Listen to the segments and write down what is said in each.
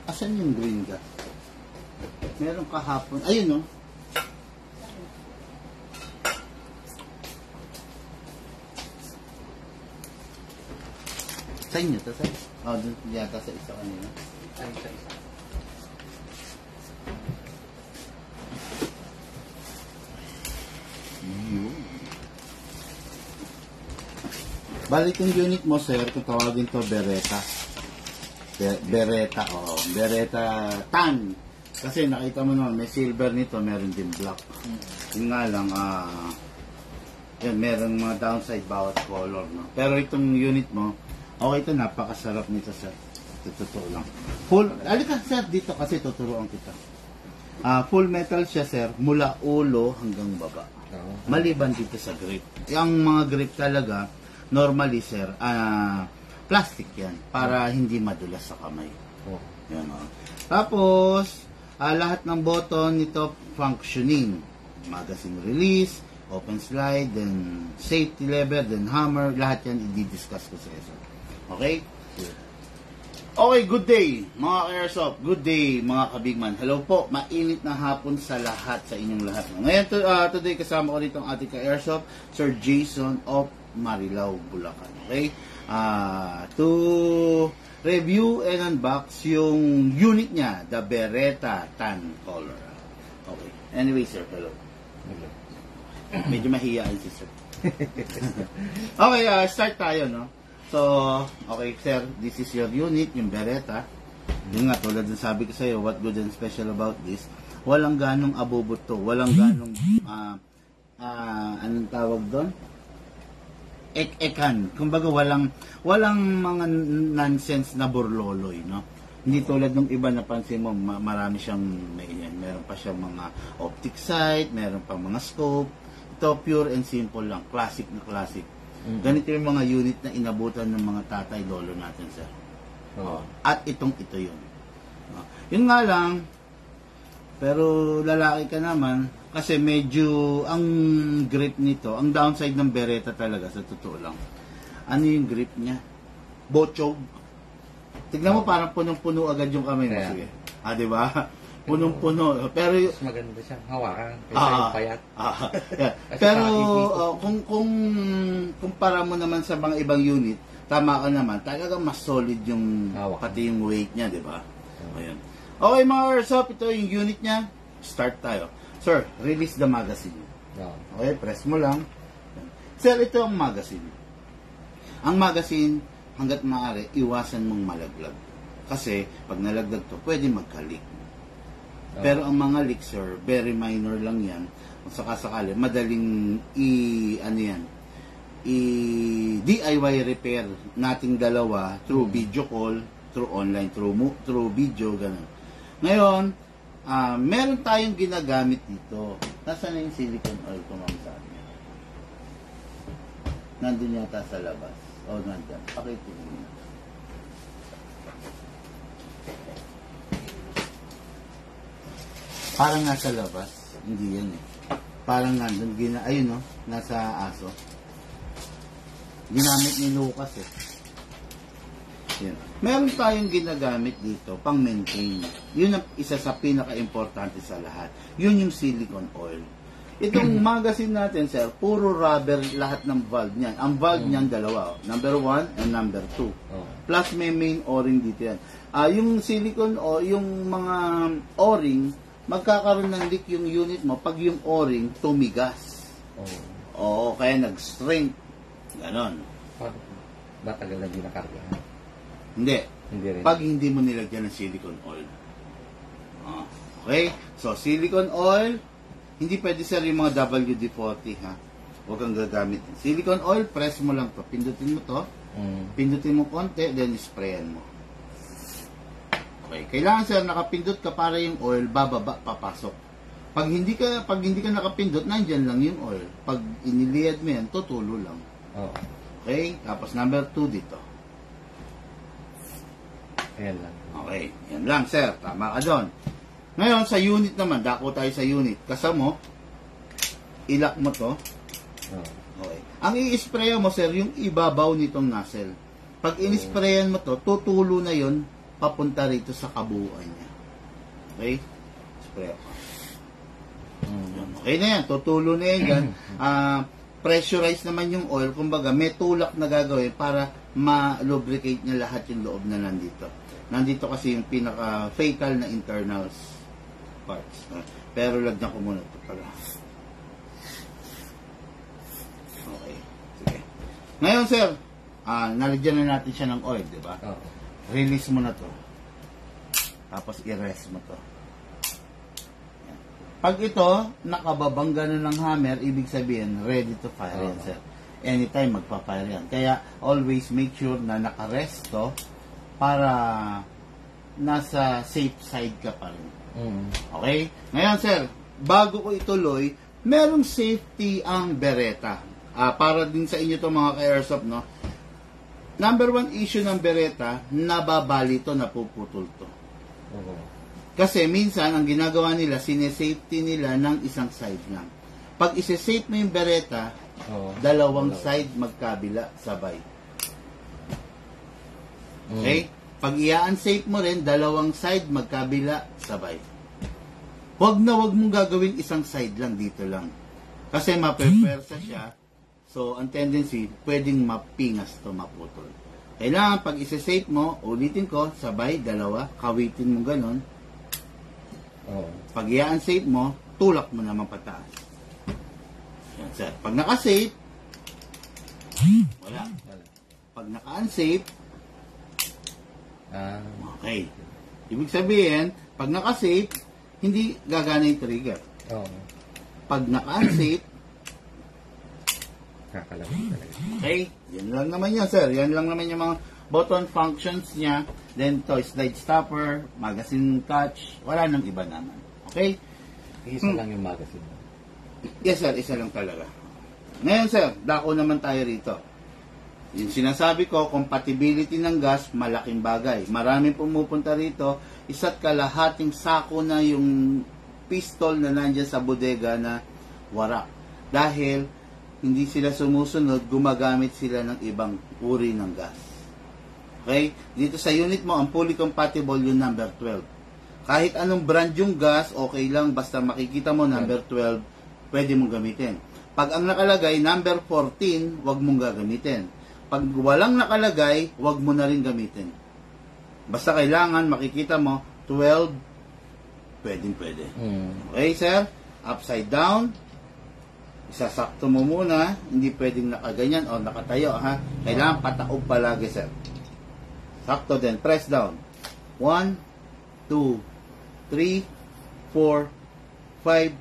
Asan yung green gas? Meron kahapon. Ayun, no? Sa inyo, to, sir? Oh, dun yata sa isa kanina. Sa isa. Balik yung unit mo, sir, kung tawagin to Beretta. Beretta, oo. Beretta tan. Kasi nakita mo naman, may silver nito, meron din black. Yung nga lang, yan, meron mga downside bawat color, no? Pero itong unit mo, okay ito, napakasarap nito, sir. Totoo lang. Full, alika, sir, dito kasi tuturuan kita. Full metal siya, sir, mula ulo hanggang baba. Maliban dito sa grip. Yung mga grip talaga, normally, sir, plastic yan para hindi madulas sa kamay. Yan, tapos, lahat ng button nito functioning. Magazine release, open slide, then safety lever, then hammer. Lahat yan i-discuss ko sa sir. Okay? Okay, good day mga ka-airsoft. Good day mga kabigman. Hello po, mainit na hapon sa lahat, sa inyong lahat. Ngayon, today kasama ko dito ang ating ka-airsoft, Sir Jason of Marilao, Bulacan. Okay? To review and unbox yung unit niya, the Beretta Tan Color. Okay. Anyway, sir, hello. Medyo mahiyaan si sir. Okay, start tayo, no? So, okay, sir, this is your unit, yung Beretta. Yung nga, tulad ng sabi ko sa'yo, what good and special about this? Walang ganong abubot to. Walang ganong, anong tawag doon? Ek-ekan. Kumbaga, walang mga nonsense na burloloy, no? Hindi tulad ng iba, napansin mo, marami siyang, meron pa siyang mga optic sight, meron pa mga scope. Ito, pure and simple lang. Classic na classic. Ganito yung mga unit na inabutan ng mga tatay, lolo natin, sir. At ito yun. Yun nga lang, pero lalaki ka naman, kasi medyo, ang grip nito, ang downside ng Beretta talaga, sa totoo lang. Ano yung grip niya? Bochog. Tignan mo, parang punong-puno agad yung kamay mo. Sige. Diba? Punong-puno. Pero mas maganda siyang hawakan kaysa yung payat. Yeah. Pero kung kumpara mo naman sa mga ibang unit, tama ka naman, talagang mas solid yung pati yung weight niya, di ba? Ayan. Okay mga airsoft, ito yung unit niya. Start tayo. Sir, release the magazine. Okay, press mo lang. Sir, ito ang magazine. Ang magazine, hanggat maaari, iwasan mong malaglag. Kasi pag nalaglag to, pwede magka-leak. Pero ang mga leak, sir, very minor lang yan. Kung sakasakali, madaling DIY repair nating dalawa through video call, through online, through video, ganun. Ngayon, meron tayong ginagamit dito. Nasaan na yung silicone oil ko, ma'am, sa akin? Nandun yata sa labas. Nandun. Pakitin mo. Parang nasa labas. Hindi yan eh. Parang nandun. Ayun, no? Nasa aso. Ginamit ni Lucas eh. Yan. Meron tayong ginagamit dito pang maintain. Yun ang isa sa pinaka-importante sa lahat. Yun yung silicone oil. Itong magazine natin, sir, puro rubber lahat ng valve niyan. Ang valve niyan dalawa. Number 1 and number 2. Plus may main o-ring dito yan. Yung silicone o yung mga o-ring, magkakaroon ng leak yung unit mo pag yung o-ring tumigas. Oo, kaya nag-strength. Ganon. Matagal na ginakarga. Hindi. Hindi rin. Pag hindi mo nilagyan ng silicone oil. Okay? So, silicone oil, hindi pwede sir yung mga WD-40, ha? Huwag kang gagamit. Silicone oil, press mo lang to. Pindutin mo to. Pindutin mo konti, then sprayan mo. Okay. Kailangan sir, nakapindot ka para yung oil, bababa, papasok. Pag hindi ka nakapindot, nandyan lang yung oil. Pag iniliyad mo yan, tutulo lang. Okay? Tapos number 2 dito. Ayan lang. Okay. Yan lang, sir. Tama ka doon. Ngayon, sa unit naman, dako tayo sa unit. Kasama mo, ilak mo to. Okay. Ang i-spray mo, sir, yung ibabaw nitong nozzle. Pag in-sprayan mo to, tutulo na yon papunta rito sa kabuuan niya. Okay? Spray ako. Okay na yan. Tutulo na yan dyan. Pressurize naman yung oil. Kumbaga, may tulak na gagawin para ma-lubricate niya lahat yung loob na nandito. Nandito kasi yung pinaka-fatal na internals parts. Pero lagyan ko muna ito pala. Okay. Sige. Ngayon, sir, nalagyan na natin siya ng oil, di ba? Oo. Release mo na to. Tapos i-rest mo to. Yan. Pag ito, nakababang ganun ng hammer, ibig sabihin, ready to fire yan, sir. Anytime magpa-fire yan. Kaya, always make sure na naka-rest to para nasa safe side ka pa rin. Okay? Ngayon, sir, bago ko ituloy, merong safety ang Beretta. Para din sa inyo to mga ka-airsoft, no? Number one issue ng Beretta, nababali to, napuputol to. Kasi minsan, ang ginagawa nila, sinesafety nila ng isang side lang. Pag isa-safe mo yung Beretta, dalawang side magkabila, sabay. Okay? Pag i-unsafe mo rin, dalawang side magkabila, sabay. Huwag mong gagawin isang side lang, dito lang. Kasi mape-persa siya. So, ang tendency, pwedeng mapingas to, maputol. Kailangan, pag isa-safe mo, ulitin ko, sabay, dalawa, kawitin mo ganon. Pag i-unsafe mo, tulak mo naman pataas. Yan, sir. Pag naka-safe, wala. Pag naka-unsafe, okay. Ibig sabihin, pag naka-safe, hindi gagana yung trigger. Pag naka-unsafe, Kakalawin talaga. okay, yan lang naman yan, sir. Yan lang naman yung mga button functions niya. Then, to slide stopper, magazine catch, wala nang iba naman. Okay? Isa lang yung magazine. Yes, sir. Isa lang talaga. Ngayon, sir, dako naman tayo rito. Yung sinasabi ko, compatibility ng gas, malaking bagay. Maraming pumupunta rito, isa't kalahating sako na yung pistol na nandyan sa bodega na warak. Dahil, hindi sila sumusunod, gumagamit sila ng ibang uri ng gas. Okay? Dito sa unit mo, ang fully compatible yung number 12. Kahit anong brand yung gas, okay lang, basta makikita mo number 12, pwede mong gamitin. Pag ang nakalagay, number 14, wag mong gagamitin. Pag walang nakalagay, wag mo na rin gamitin. Basta kailangan makikita mo, 12, pwede. Okay, sir? Upside down, isasakto mo muna, hindi pwedeng nakaganyan o nakatayo, ha? Kailangan pataob palagi, sir. Sakto din. Press down. 1, 2, 3, 4, 5,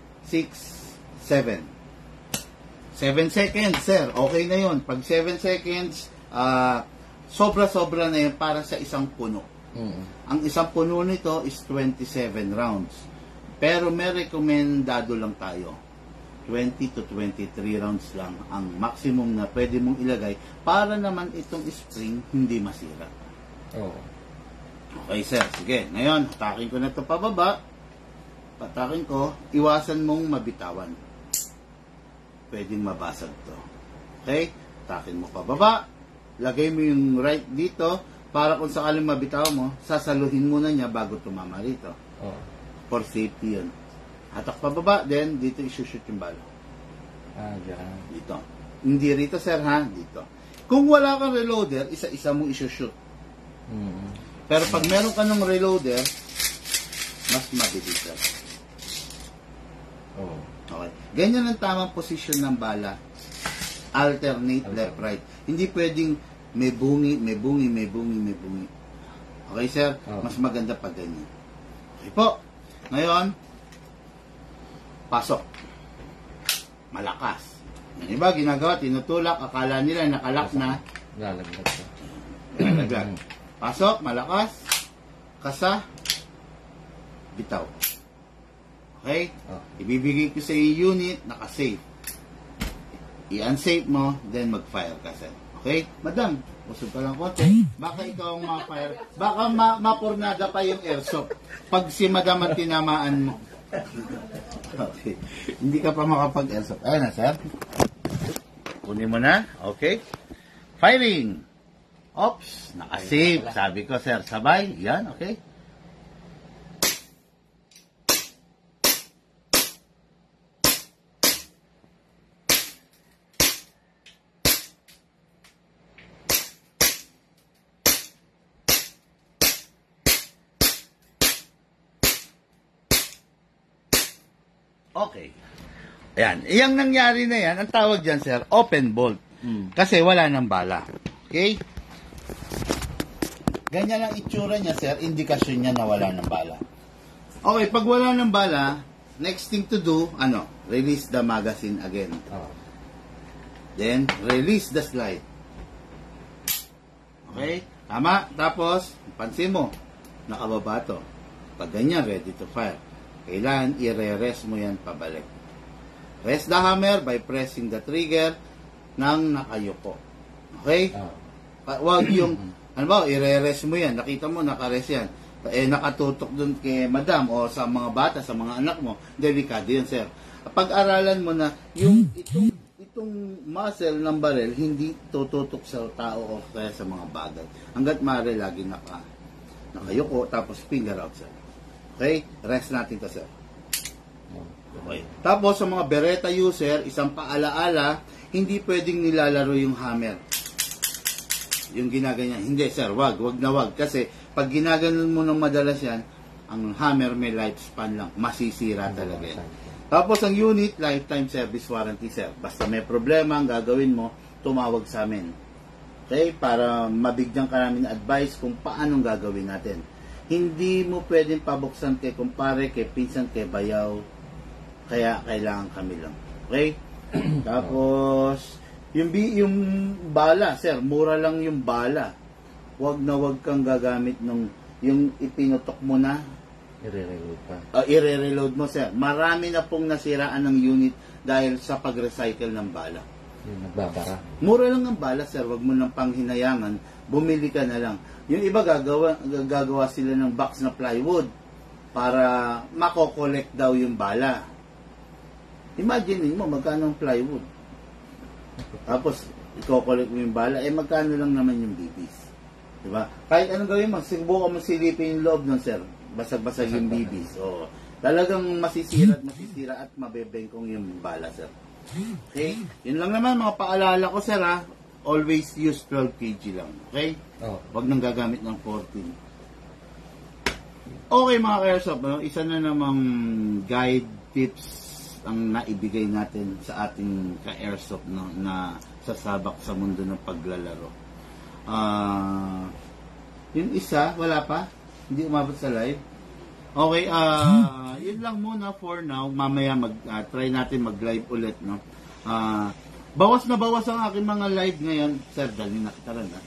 6, 7. 7 seconds, sir. Okay na yun. Pag 7 seconds, sobra-sobra na yun para sa isang puno. Ang isang puno nito is 27 rounds. Pero may rekomendado lang tayo. 20 to 23 rounds lang ang maximum na pwede mong ilagay para naman itong spring hindi masira. Okay, sir. Sige. Ngayon, hatakin ko na ito pababa. Patakin ko. Iwasan mong mabitawan. Pwedeng mabasag to. Okay? Hatakin mo pababa. Lagay mo yung right dito para kung sakaling mabitaw mo, sasaluhin muna niya bago tumama rito. For safety yun. Hatak pababa, then dito isushoot yung bala. Diyan. Dito. Hindi rito, sir, ha? Dito. Kung wala kang reloader, isa-isa mo isushoot. Pero pag meron ka ng reloader, mas mabilis, sir. Okay. Ganyan ang tamang posisyon ng bala. Alternate left, right. Hindi pwedeng may bungi. Okay, sir? Mas maganda pag ganyan. Okay po. Ngayon, pasok. Malakas. Yung iba, ginagawa, tinutulak, akala nila nakalak na. Lalaglag. Pasok, malakas. Kasa, bitaw. Okay? Ibibigay ko sa yung unit, naka-safe. I-unsafe mo, then mag-fire ka, sir. Okay? Madam, usog ka lang konti. Baka ikaw ang ma-fire. Baka mapurnada pa yung airsoft. Pag si madam ang tinamaan mo. Okay. Hindi ka pa makapag-airsoft. Ayun na, sir. Kunin mo na. Okay. Firing. Ops, nakasave. Sabi ko, sir, sabay. Yan, okay. Okay. Ayan. Iyang nangyari na yan, ang tawag dyan, sir, open bolt. Kasi wala ng bala. Okay? Ganyan ang itsura niya, sir. Indikasyon niya na wala ng bala. Okay, pag wala ng bala, next thing to do, release the magazine again. Oh. Then, release the slide. Okay? Tama. Tapos, pansin mo, nakababa to. Pag ganyan, ready to fire. Kailangan i-rest mo yan pabalik. Rest the hammer by pressing the trigger ng nakayuko. Okay? Wag yung, i-rest mo yan. Nakita mo, naka-rest yan. Nakatutok dun kay madam o sa mga bata, sa mga anak mo. Delikado yun, sir. Pag-aralan mo na yung itong muscle ng barrel, hindi tututok sa tao o kaya sa mga bagay. Hanggat maaari, lagi nakayuko, tapos finger out, sir. Okay? Rest natin to, sir. Okay. Tapos, sa mga Beretta user, isang paalaala, hindi pwedeng nilalaro yung hammer. Yung ginaganyan. Hindi, sir. Wag na wag. Kasi, pag ginaganon mo ng madalas yan, ang hammer may lifespan lang. Masisira talaga yan. Tapos, ang unit, lifetime service warranty, sir. Basta may problema, ang gagawin mo, tumawag sa amin. Okay? Para mabigyan ka namin advice kung paanong gagawin natin. Hindi mo pwedeng pabuksan kay kumpare, kay pinsan, kay bayaw. Kaya kailangan kami lang. Okay? Tapos, yung bala, sir, mura lang yung bala. Wag na wag kang gagamit ng yung ipinutok mo na. I-reload pa. I-reload mo, sir. Marami na pong nasiraan ng unit dahil sa pag-recycle ng bala. Yung nagbabara. Mura lang ang bala, sir. Wag mo nang panghinayangan. Bumili ka na lang. Yung iba gagawa sila ng box na plywood para mako-collect daw yung bala. Imagine mo, magkano ang plywood? Tapos, i-collect mo yung bala, magkano lang naman yung bibis? Diba? Kahit anong gawin mo, subukan mo silipin yung loob nun, sir. Basag-basag yung bibis. O, talagang masisira at mabebengkong yung bala, sir. Okay? Yun lang naman, mga paalala ko, sir, ha? Always use 12 kg lang. Okay? Huwag nang gagamit ng 14. Okay, mga ka-airsoft, isa na namang guide tips ang naibigay natin sa ating ka-airsoft, no, na sasabak sa mundo ng paglalaro. Yung isa, wala pa? Hindi umabot sa live? Okay, yun lang muna for now. Mamaya try natin mag-live ulit, no? Bawas na bawas ang aking mga live ngayon. Sir, dali na kita rin, ha?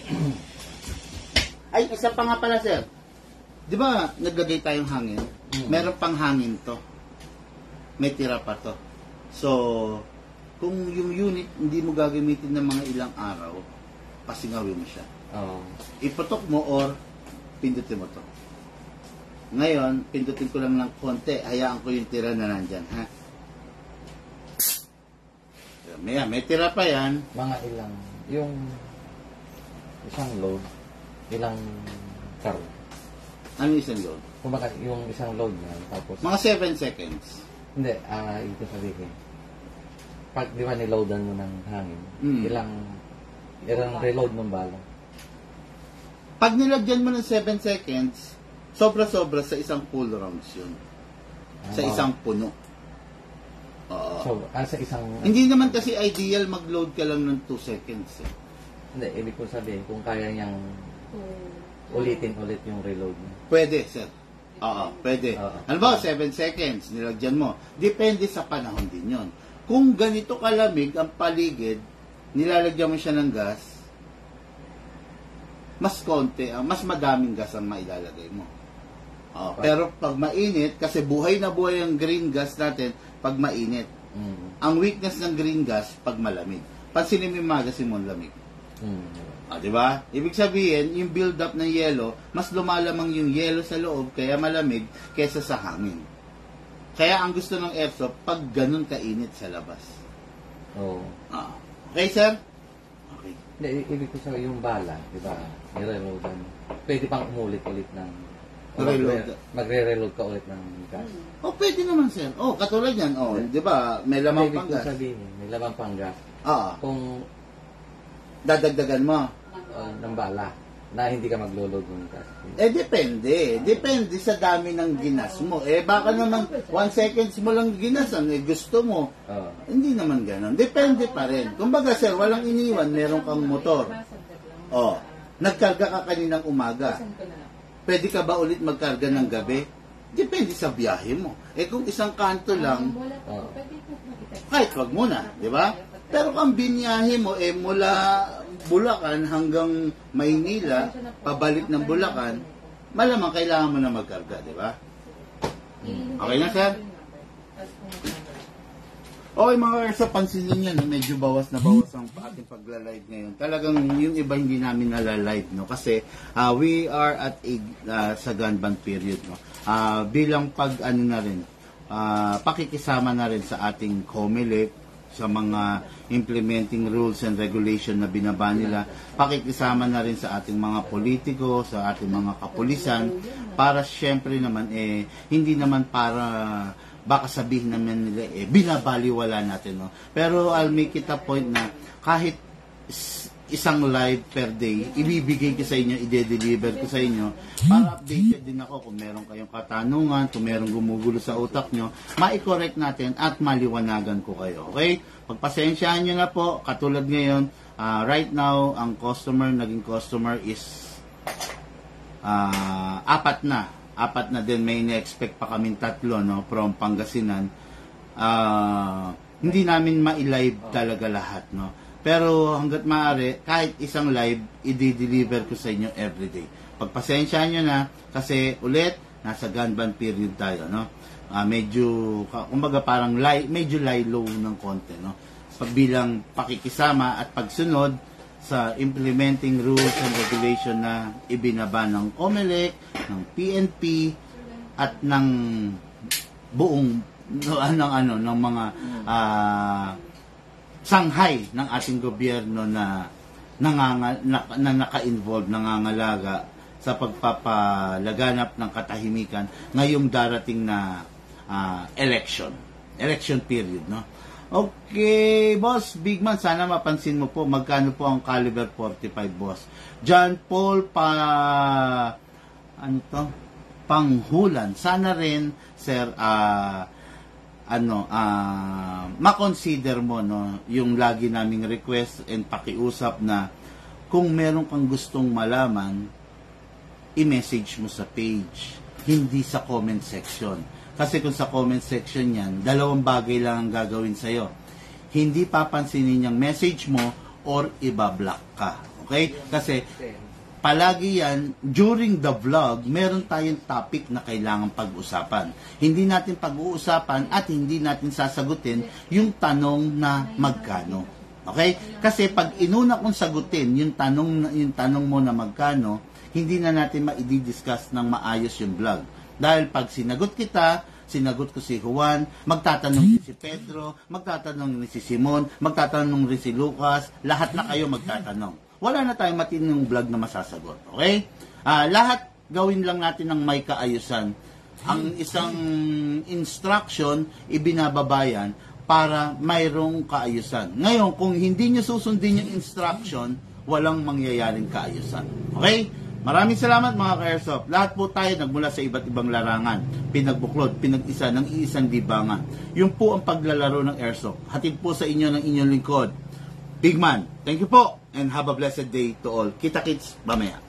Ay, isa pa nga pala, sir. Di ba, naglagay tayong hangin? Meron pang hangin to. May tira pa to. So, kung yung unit hindi mo gagamitin ng mga ilang araw, pasingawin mo siya. Iputok mo or pindutin mo to. Ngayon, pindutin ko lang ng konti. Hayaan ko yung tira na nandyan, ha? May tira pa yan. Mga ilang, yung isang load, ilang karo. Ano isang load? Kumbaga, yung isang load niya, tapos... Mga 7 seconds. Hindi, ito sabihin. Pag di ba niloadan mo ng hangin, ilang reload ng bala? Pag nilagyan mo ng 7 seconds, sobra-sobra sa isang full rounds yun. Sa isang puno. So, sa isang... Hindi naman kasi ideal mag-load ka lang ng 2 seconds. Eh. Hindi, ibig ko sabihin, kung kaya niyang ulitin ulit yung reload niya. Pwede, sir. Oo, pwede. Ano ba, 7 seconds, nilagyan mo. Depende sa panahon din yon. Kung ganito kalamig ang paligid, nilalagyan mo siya ng gas, mas konti, mas madaming gas ang mailalagay mo. Pero pag mainit, kasi buhay na buhay ang green gas natin pag mainit. Ang weakness ng green gas pag malamig. Pansinin mo yung magazine mo lamig. Di ba? Ibig sabihin, yung build-up ng yelo, mas lumalamang yung yelo sa loob, kaya malamig, kesa sa hangin. Kaya ang gusto ng airsoft, pag ganun kainit sa labas. Oo. Okay, sir? Okay. Hindi, ibig ko sabihin yung bala, di ba? Nire-reloadan. Pwede pang umulit-ulit ng... Reload. Magre-reload ka ulit ng gas. Oh, pwede naman, sir. Oh, katulad yan. Oh, di ba? May lamang Ibig pang ko gas. sabihin, may lamang pang gas. Kung Dadagdagan mo. ng bala, na hindi ka maglo-load ng gas. Depende. Depende sa dami ng ginas mo. Baka naman 1 seconds mo lang ginasan, gusto mo. Hindi naman ganon. Depende pa rin. Kumbaga, sir, walang iniwan, meron kang motor. Nagkarga ka kaninang umaga. Pwede ka ba ulit magkarga ng gabi? Depende sa biyahe mo. Kung isang kanto lang, kahit wag muna, di ba? Pero kung biniyahe mo, mula Bulacan hanggang Maynila, pabalik ng Bulacan, malamang kailangan mo na magkarga, di ba? Okay na, sir? Okay, mga Erso, pansinin nyo, no? Medyo bawas na bawas ang ating pagla-live ngayon. Talagang yung iba hindi namin nala-live, no? Kasi we are at sa gun ban period, no? Bilang pakikisama na rin sa ating COMELEC, sa mga implementing rules and regulation na binaba nila, pakikisama na rin sa ating mga politiko, sa ating mga kapulisan, para syempre naman, hindi naman para baka sabihin naman nila, binabaliwala natin, no? Pero I'll make it a point na kahit isang live per day, ibibigay ko sa inyo, ide-deliver ko sa inyo, para updated din ako kung meron kayong katanungan, kung meron gumugulo sa utak nyo, ma-correct natin at maliwanagan ko kayo. Okay? Pagpasensyahan nyo na po, katulad ngayon, right now, ang naging customer is 4 na din, may na-expect pa kaming 3, no, from Pangasinan. Hindi namin ma-live talaga lahat, no. Pero hanggat maaari, kahit isang live, i-deliver ko sa inyo everyday. Pagpasensyahan nyo na, kasi ulit, nasa gun ban period tayo, no. Medyo, kumbaga parang medyo low ng konti, no. Bilang pakikisama at pagsunod sa implementing rules and regulation na ibinaba ng COMELEC, ng PNP, at ng buong ng mga sanghay ng ating gobyerno na naka-involve, nangangalaga sa pagpapalaganap ng katahimikan ngayong darating na election period, no. Okay, boss, Big Man, sana mapansin mo po magkano po ang caliber 45, boss. John Paul Panghulan. Sana rin, sir, ma-consider mo, no, yung lagi naming request and pakiusap na kung meron kang gustong malaman, i-message mo sa page, hindi sa comment section. Kasi kung sa comment section yan, 2 bagay lang ang gagawin sa'yo. Hindi papansinin yung message mo or ibablock ka. Okay? Kasi palagi yan, during the vlog, meron tayong topic na kailangan pag-usapan. Hindi natin pag-uusapan at hindi natin sasagutin yung tanong na magkano. Okay? Kasi pag inuna kong sagutin yung tanong mo na magkano, hindi na natin ma-i-discuss ng maayos yung vlog. Dahil pag sinagot ko si Juan, magtatanong din si Pedro, magtatanong din si Simon, magtatanong rin si Lucas, lahat na kayo magtatanong. Wala na tayong matinong vlog na masasagot. Okay? Lahat gawin lang natin ng may kaayusan. Ang isang instruction, ibinababayan para mayroong kaayusan. Ngayon, kung hindi nyo susundin yung instruction, walang mangyayaring kaayusan. Okay? Maraming salamat mga ka-airsoft. Lahat po tayo nagmula sa iba't ibang larangan, pinagbuklod, pinag-isa ng iisang libangan. Yun po ang paglalaro ng airsoft. Hatid po sa inyo ng inyong lingkod, Big Man. Thank you po and have a blessed day to all. Kita-kits, mamaya.